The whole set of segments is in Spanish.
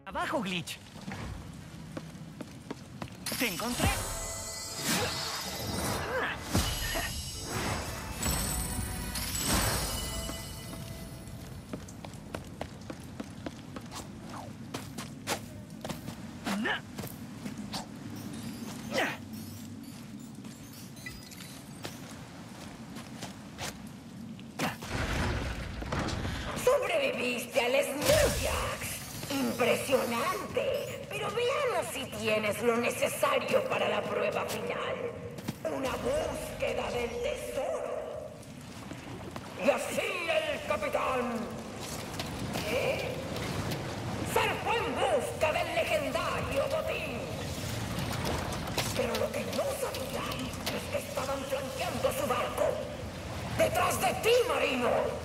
Abajo, Glitch. Te encontré. Sobreviviste al Snorlax. Impresionante. Pero veamos si tienes lo necesario para la prueba final. Una búsqueda del tesoro. Y así el capitán. ¿Qué? Zarpó en busca del legendario botín. Pero lo que no sabía es que estaban flanqueando su barco. ¡Detrás de ti, marino!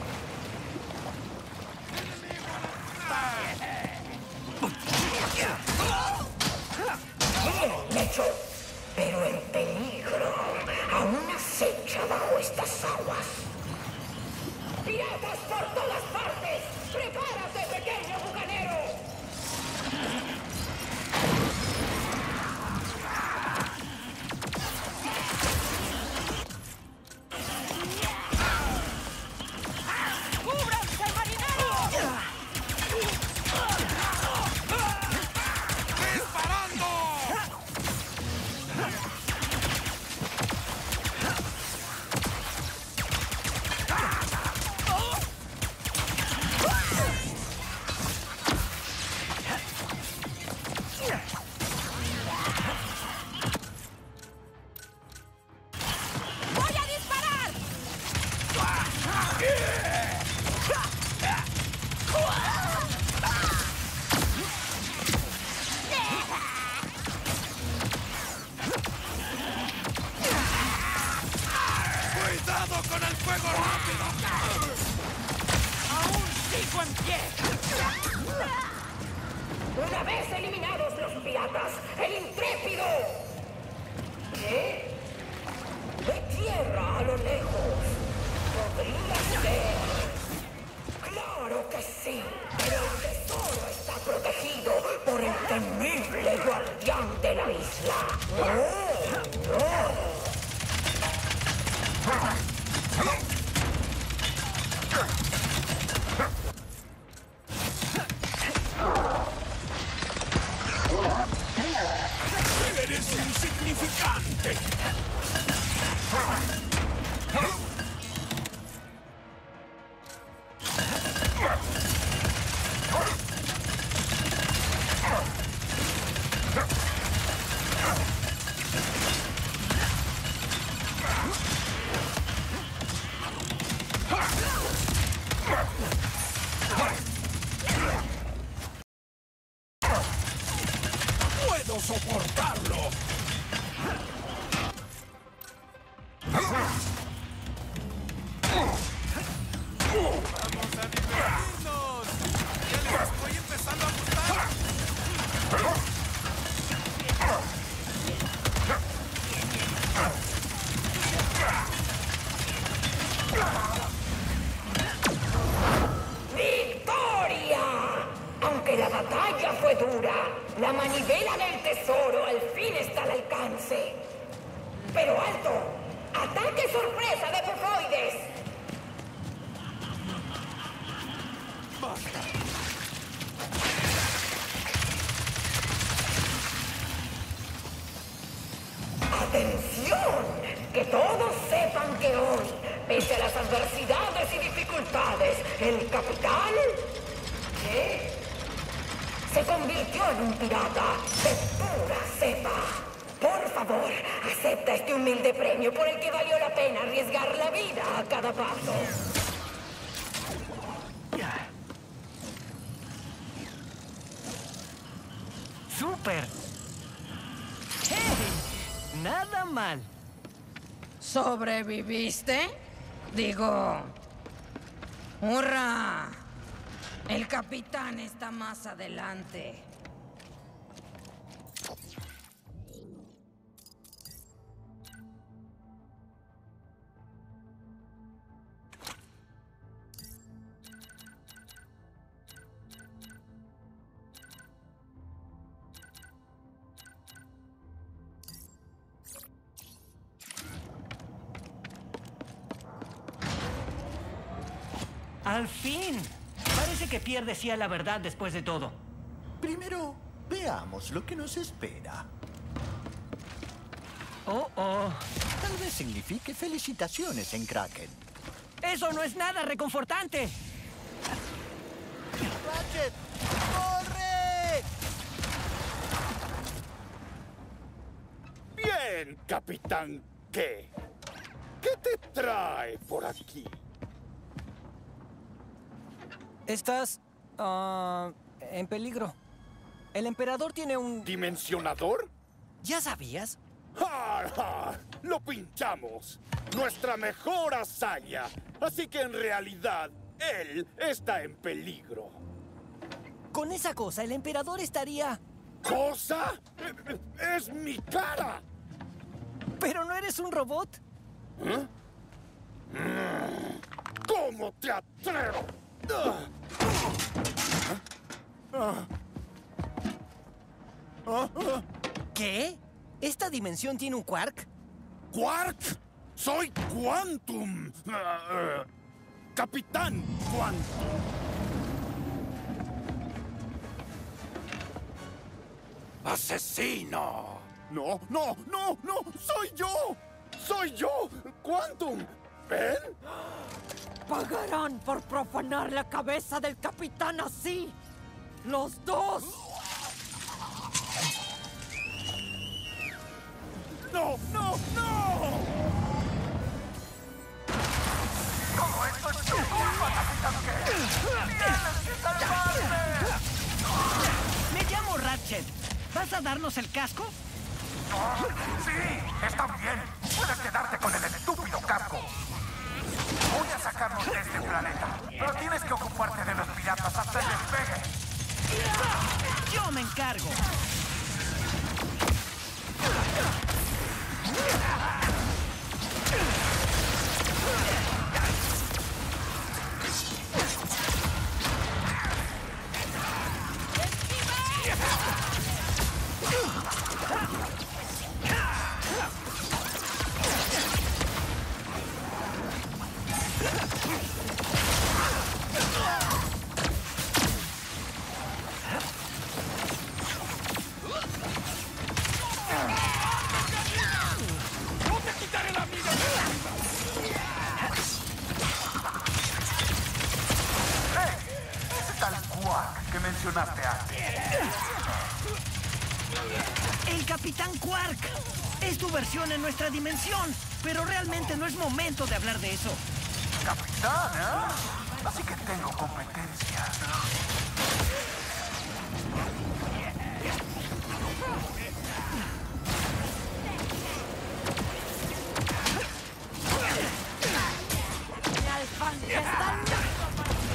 Bien hecho, pero el peligro aún acecha bajo estas aguas. ¡Piratas por todas partes! ¡Prepárate, pequeño bucanero! ¡Cúbranse, marinero! ¡Con el fuego rápido! ¡Aún sigo en pie! Una vez eliminados los piratas, el intrépido. ¿Qué? De tierra a lo lejos. Podría ser. Claro que sí. Pero el tesoro está protegido por el temible guardián de la isla. ¡Oh, no! ¡Eres insignificante! ¡Puedo soportarlo! ¡Vamos a divertirnos! ¡Ya les estoy empezando a gustar! ¡Victoria! Aunque la batalla fue dura, la manivela del tesoro al fin está al alcance. ¡Pero alto! ¡Ataque sorpresa de Bufoides! ¡Atención! Que todos sepan que hoy, pese a las adversidades y dificultades, el capitán... ¿Qué? Se convirtió en un pirata de pura cepa. Por favor, acepta este humilde premio por el que valió la pena arriesgar la vida a cada paso. ¡Súper! ¡Hey! ¡Nada mal! ¿Sobreviviste? Digo... ¡Hurra! El capitán está más adelante. Al fin. Parece que Pierre decía la verdad después de todo. Primero, veamos lo que nos espera. Oh. Tal vez signifique felicitaciones en Kraken. Eso no es nada reconfortante. ¡Ratchet! ¡Corre! Bien, Capitán ¿Qué? ¿Qué te trae por aquí? Estás en peligro. El emperador tiene un... ¿Dimensionador? ¿Ya sabías? ¡Ja, ja! ¡Lo pinchamos! ¡Nuestra mejor hazaña! Así que en realidad, él está en peligro. Con esa cosa, el emperador estaría... ¿Cosa? ¡Es mi cara! ¿Pero no eres un robot? ¿Eh? ¿Cómo te atreves? ¿Qué? ¿Esta dimensión tiene un quark? ¿Quark? ¡Soy Quantum! ¡Capitán Quantum! ¡Asesino! ¡No! ¡Soy yo! ¡Soy yo! ¡Quantum! ¿Ven? Pagarán por profanar la cabeza del capitán así. ¡Los dos! ¡No! ¡Todo esto es tu culpa, Capitán K! ¡Tienes que salvarme! Me llamo Ratchet. ¿Vas a darnos el casco? ¡Sí! ¡Está bien! Puedes quedarte con el estúpido casco. Voy a sacarnos de este planeta, pero tienes que ocuparte de los piratas hasta el despegue. Yo me encargo. Ese tal Quark que mencionaste antes. El Capitán Quark. Es tu versión en nuestra dimensión. Pero realmente no es momento de hablar de eso. Capitán, ¿eh? Así que tengo competencia. ¡Mi alfanje está listo para ti!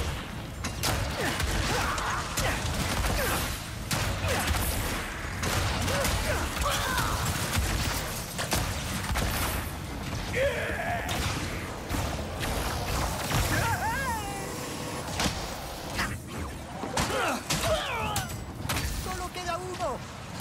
¡Solo queda uno!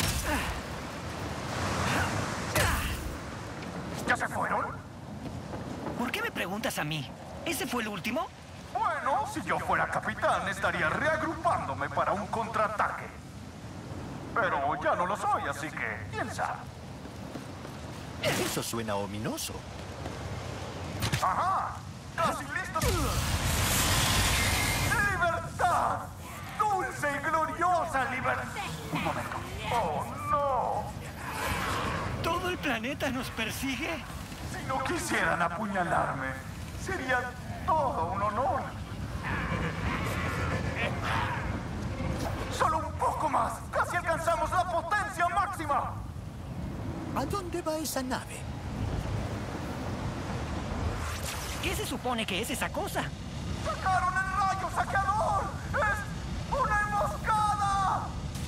¿Ya se fueron? ¿Por qué me preguntas a mí? ¿Ese fue el último? Bueno, si yo fuera capitán, estaría reagrupándome para un contraataque. Pero ya no lo soy, así que, ¿quién sabe? Eso suena ominoso. ¡Ajá! ¡Casi listo! ¡Libertad! ¡Dulce y gloriosa libertad! Un momento. ¡Oh, no! ¿Todo el planeta nos persigue? Si no quisieran apuñalarme, sería todo un honor. ¡Solo un poco más! ¡Casi alcanzamos la potencia máxima! ¿A dónde va esa nave? ¿Qué se supone que es esa cosa? ¡Sacaron el rayo saqueador! ¡Es una emboscada!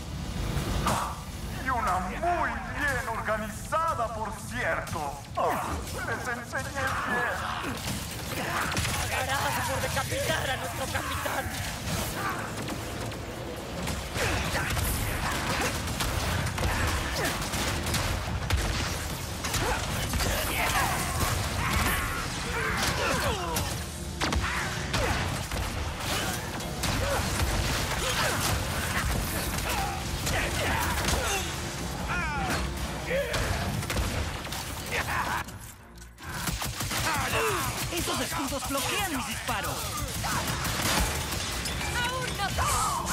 Y una muy bien organizada, por cierto. Les enseñé bien. ¡Pagarás por decapitar a nuestro capitán! bloquean mis disparos. ¡Aún no!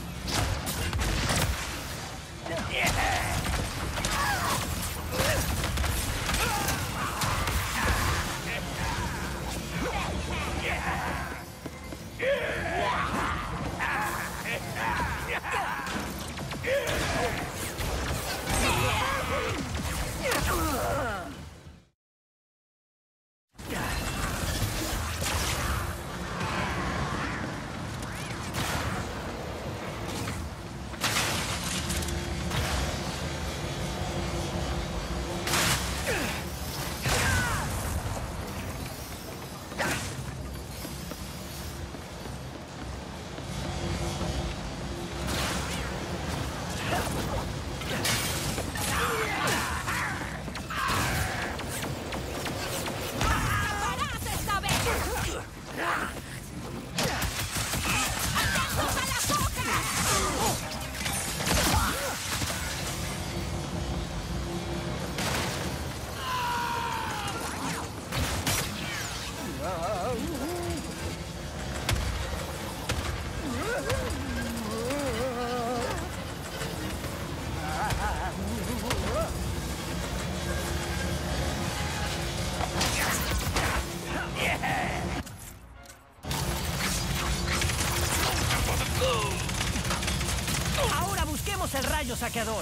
Ahora busquemos el rayo saqueador.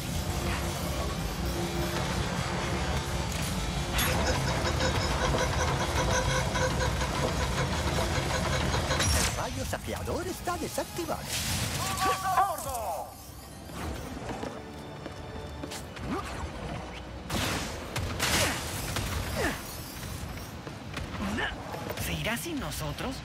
El rayo saqueador está desactivado. ¡Gordo! ¿Se irá sin nosotros?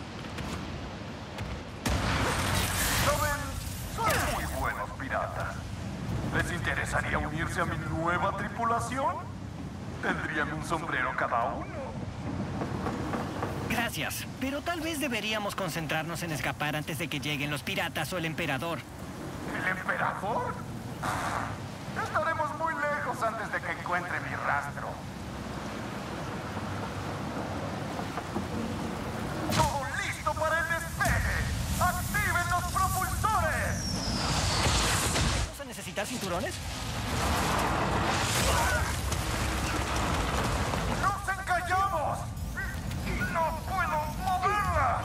¿Lo ven? Son muy buenos piratas. ¿Les interesaría unirse a mi nueva tripulación? Tendrían un sombrero cada uno. Gracias, pero tal vez deberíamos concentrarnos en escapar antes de que lleguen los piratas o el emperador. ¿El emperador? Estaremos muy lejos antes de que encuentre mi rastro. ¡Todo listo para el despegue! ¡Activen los propulsores! ¿Vamos a necesitar cinturones? ¡Nos encallamos! ¡No puedo moverla!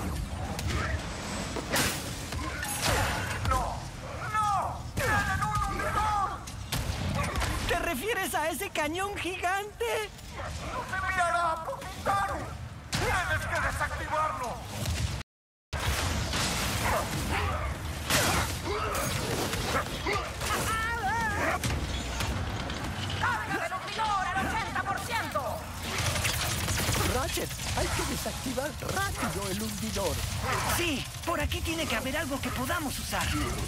¡No! ¡No! ¡Tienen un hundidor! ¿Te refieres a ese cañón gigante? ¡No se me hará apuntar! ¡Tienes que desactivarlo! ¡Carga del hundidor al 80%! Ratchet, hay que desactivar rápido el hundidor. Sí, por aquí tiene que haber algo que podamos usar.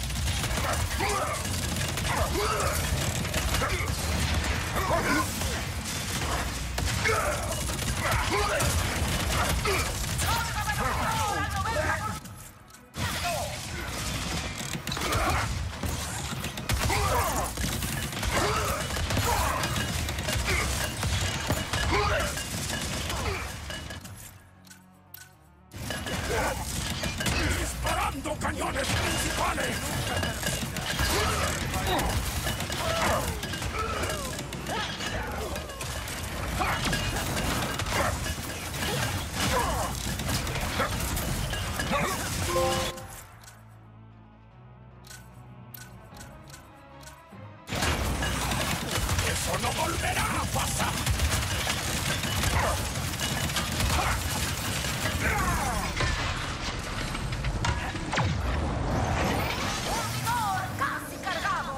¡Disparando cañones principales! ¡Eso no volverá a pasar! ¡Hundidor casi cargado!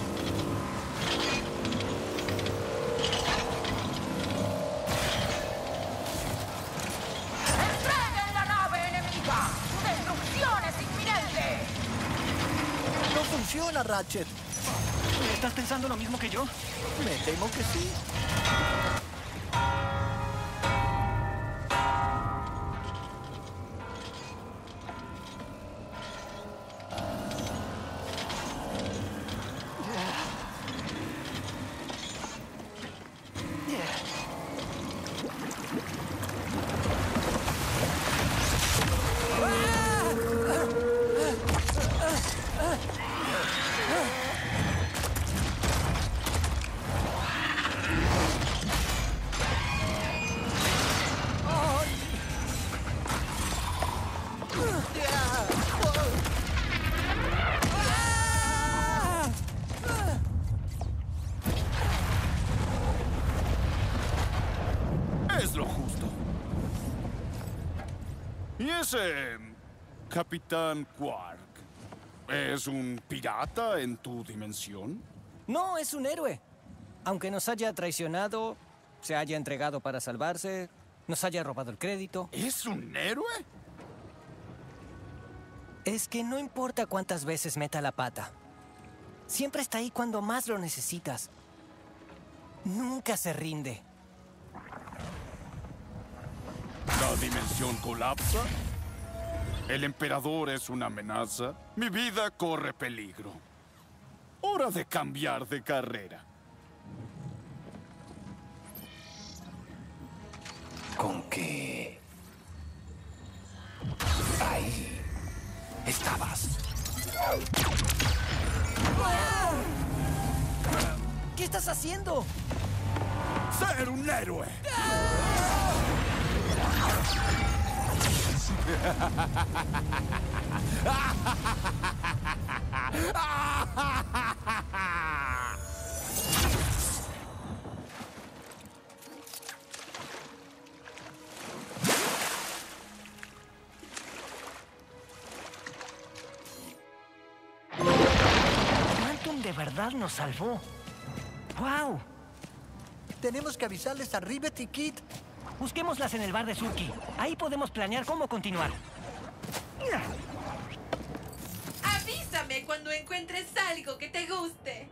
¡Entreguen la nave enemiga! ¡Destrucción es inminente! No funciona, Ratchet. ¿Estás pensando lo mismo que yo? Me temo que sí. Ese Capitán Quark, ¿es un pirata en tu dimensión? No, es un héroe. Aunque nos haya traicionado, se haya entregado para salvarse, nos haya robado el crédito. ¿Es un héroe? Es que no importa cuántas veces meta la pata. Siempre está ahí cuando más lo necesitas. Nunca se rinde. ¿La dimensión colapsa? ¿El emperador es una amenaza? Mi vida corre peligro. Hora de cambiar de carrera. Con que... ahí estabas. ¿Qué estás haciendo? ¡Ser un héroe! Quantum de verdad nos salvó. ¡Wow! Tenemos que avisarles a Rivet y Kit. Busquémoslas en el bar de Suki. Ahí podemos planear cómo continuar. Avísame cuando encuentres algo que te guste.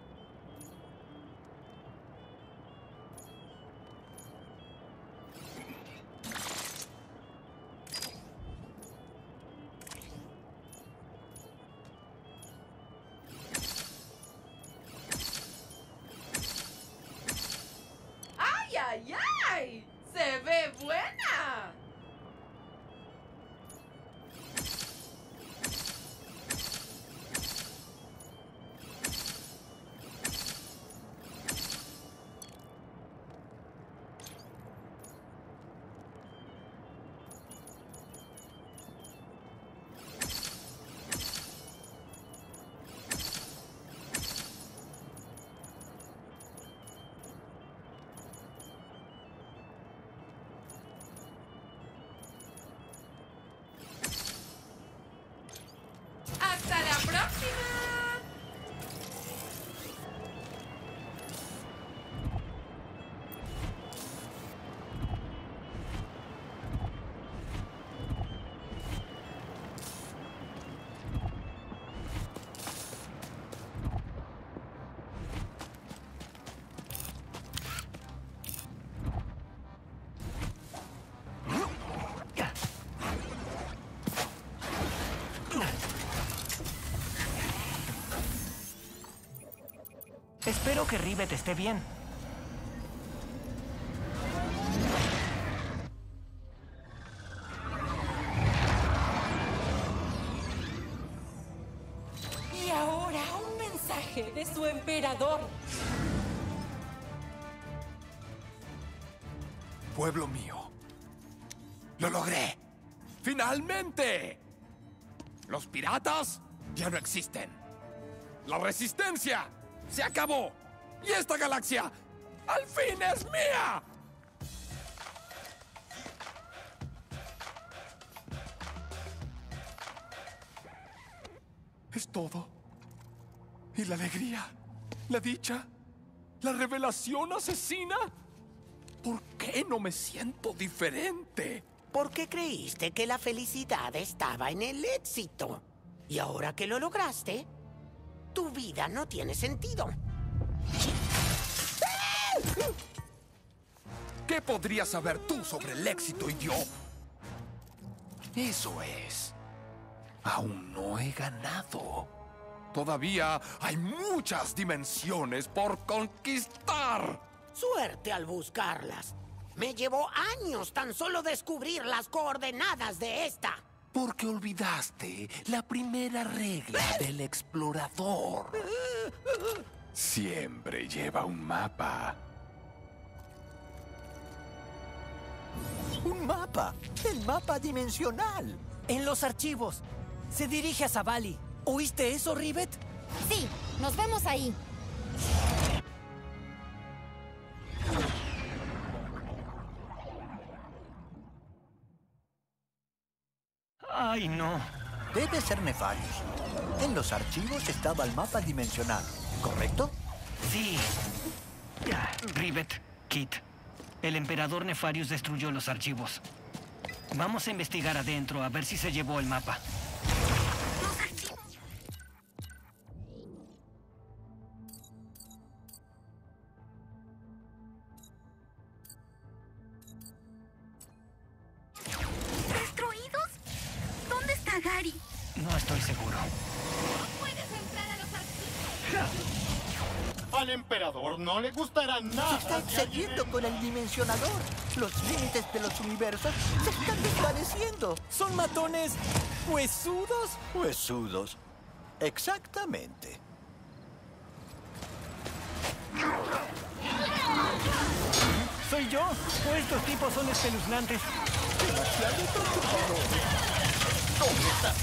¡Ay, ay, ay! ¡Se ve buena! ¡Hasta la próxima! Espero que Rivet esté bien. Y ahora un mensaje de su emperador. Pueblo mío. ¡Lo logré! ¡Finalmente! Los piratas ya no existen. La resistencia se acabó. Y esta galaxia al fin es mía. Es todo. Y la alegría, la dicha, la revelación asesina. ¿Por qué no me siento diferente? Porque creíste que la felicidad estaba en el éxito. Y ahora que lo lograste, tu vida no tiene sentido. ¿Qué podrías saber tú sobre el éxito y yo? Eso es. Aún no he ganado. Todavía hay muchas dimensiones por conquistar. Suerte al buscarlas. Me llevó años tan solo descubrir las coordenadas de esta. Porque olvidaste la primera regla del explorador. Siempre lleva un mapa. ¡Un mapa! ¡El mapa dimensional! En los archivos. Se dirige a Zavali. ¿Oíste eso, Rivet? Sí, nos vemos ahí. Debe ser Nefarius. En los archivos estaba el mapa dimensional, ¿correcto? Sí. Rivet, Kit. El emperador Nefarius destruyó los archivos. Vamos a investigar adentro a ver si se llevó el mapa. Los archivos. ¿Destruidos? ¿Dónde está Gary? No estoy seguro. No puedes entrar a los archivos. Al emperador no le gustará nada. Se está excediendo con el dimensionador. Los límites de los universos se están desvaneciendo. ¿Son matones huesudos? Huesudos. Exactamente. ¿Soy yo? ¿O estos tipos son espeluznantes? Demasiado preocupado. ¿Dónde está?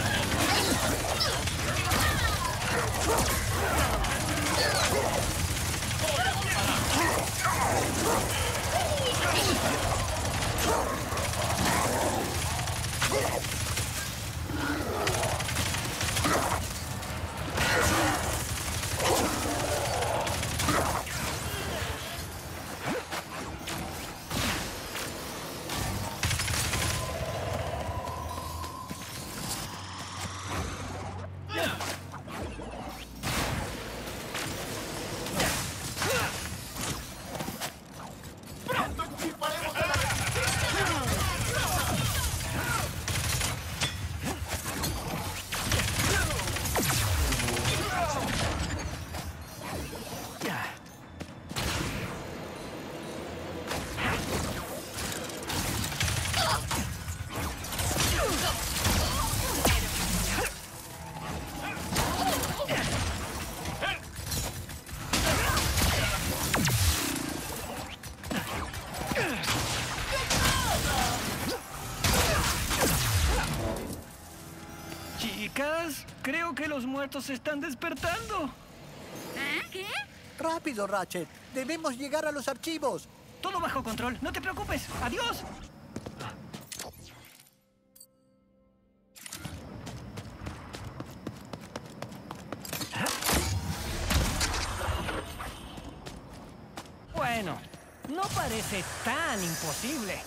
Chicas, creo que los muertos se están despertando. ¿Qué? Rápido, Ratchet. Debemos llegar a los archivos. Todo bajo control. No te preocupes. Adiós. Bueno, no parece tan imposible.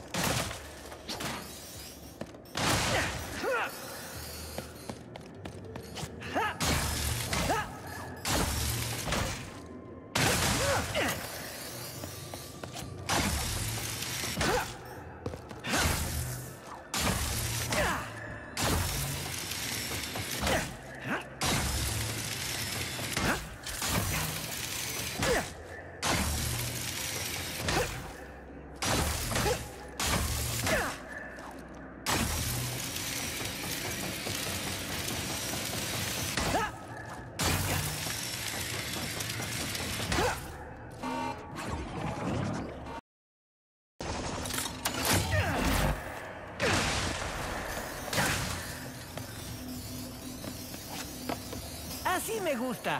Así me gusta.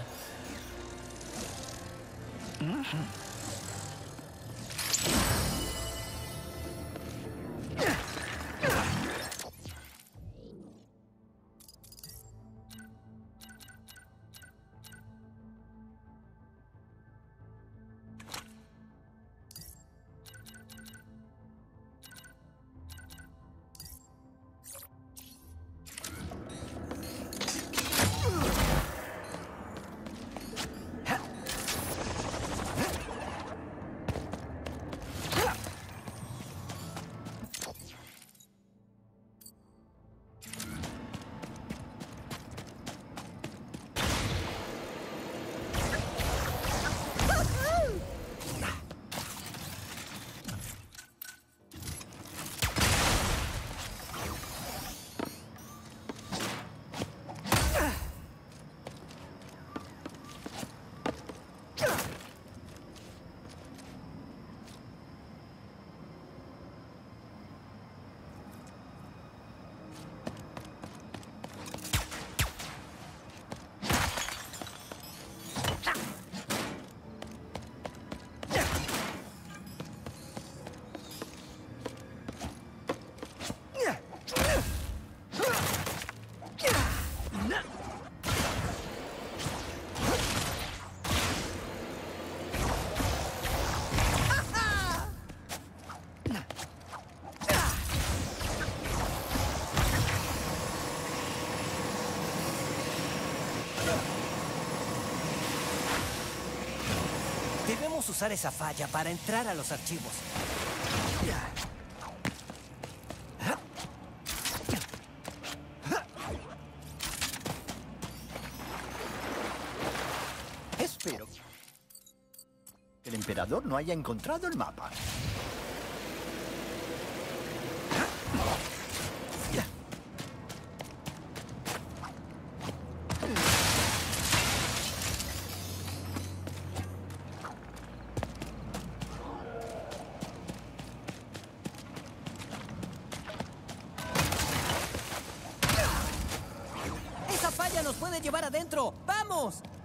Debemos usar esa falla para entrar a los archivos. Espero que el emperador no haya encontrado el mapa. ¡Esa falla nos puede llevar adentro! ¡Vamos!